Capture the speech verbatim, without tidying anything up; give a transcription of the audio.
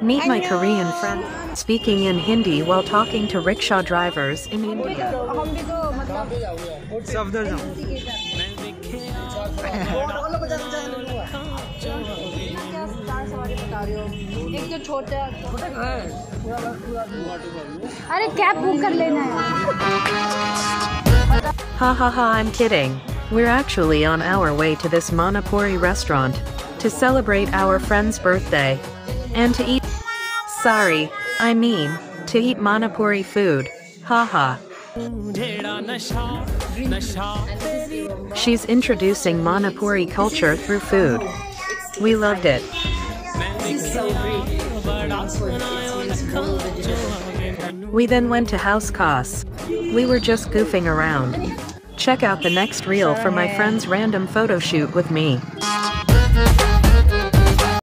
Meet my Korean friend, speaking in Hindi while talking to rickshaw drivers in India. एक जो छोटा अरे cab book कर लेना है Ha ha ha, I'm kidding. We're actually on our way to this Manipuri restaurant to celebrate our friend's birthday and to eat. Sorry, I mean, to eat Manipuri food. Haha. She's introducing Manipuri culture through food. We loved it. We then went to House Kos. We were just goofing around. Check out the next reel for my friend's random photo shoot with me.